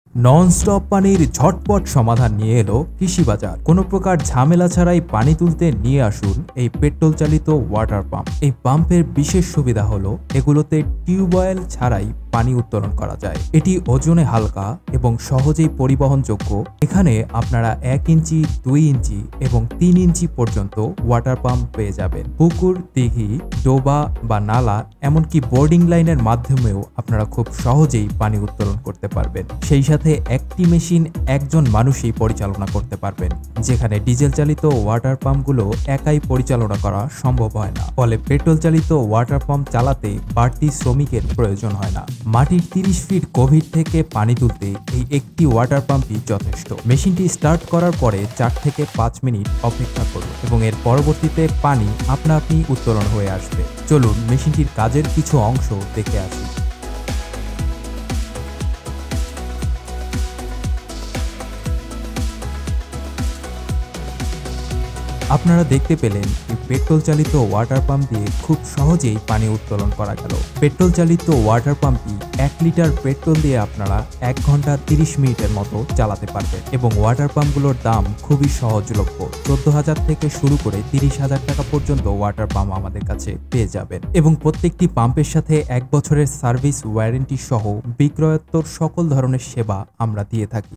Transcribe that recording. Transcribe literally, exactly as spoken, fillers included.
Nonstop পানির ঝটপট সমাধান নিয়ে এলো কৃষি বাজার। কোনো প্রকার ঝামেলা ছাড়াই পানি তুলতে নিয়ে আসুন এই পেট্রোল চালিত ওয়াটার পাম্প। এই পাম্পের বিশেষ সুবিধা হলো এগুলোতে টিউবওয়েল ছাড়াই পানি উত্তোলন করা যায়। এটি ওজনে হালকা এবং সহজেই পরিবহনযোগ্য। এখানে আপনারা এক ইঞ্চি, দুই ইঞ্চি এবং তিন ইঞ্চি পর্যন্ত ওয়াটার পাম্প পেয়ে যাবেন। পুকুর, দিঘি, ডোবা বা নালা এমনকি বোর্ডিং লাইনের মাধ্যমেও আপনারা খুব সহজেই পানি উত্তোলন করতে পারবেন। সেই সাথে একটি মেশিন একজন মানুষই পরিচালনা করতে পারবেন, যেখানে ডিজেল চালিত ওয়াটার পাম্পগুলো একাই পরিচালনা করা সম্ভব হয় না। ফলে পেট্রোল চালিত ওয়াটার পাম্প চালাতে বাড়তি শ্রমিকের প্রয়োজন হয় না। মাটির তিরিশ ফিট গভীর থেকে পানি তুলতে এই একটি ওয়াটার পাম্পই যথেষ্ট। মেশিনটি স্টার্ট করার পরে চার থেকে পাঁচ মিনিট অপেক্ষা করুন এবং এর পরবর্তীতে পানি আপনা আপনি উত্তোলন হয়ে আসবে। চলুন মেশিনটির কাজের কিছু অংশ দেখে আসি। আপনারা দেখতে পেলেন এই পেট্রোল চালিত ওয়াটার পাম্প দিয়ে খুব সহজেই পানি উত্তোলন করা গেল। পেট্রোল চালিত ওয়াটার পাম্পটি এক লিটার পেট্রোল দিয়ে আপনারা এক ঘন্টা তিরিশ মিনিটের মতো চালাতে পারবেন এবং ওয়াটার পাম্পগুলোর দাম খুবই সহজলভ্য। চোদ্দ হাজার থেকে শুরু করে তিরিশ হাজার টাকা পর্যন্ত ওয়াটার পাম্প আমাদের কাছে পেয়ে যাবেন এবং প্রত্যেকটি পাম্পের সাথে এক বছরের সার্ভিস ওয়ারেন্টি সহ বিক্রয়োত্তর সকল ধরনের সেবা আমরা দিয়ে থাকি।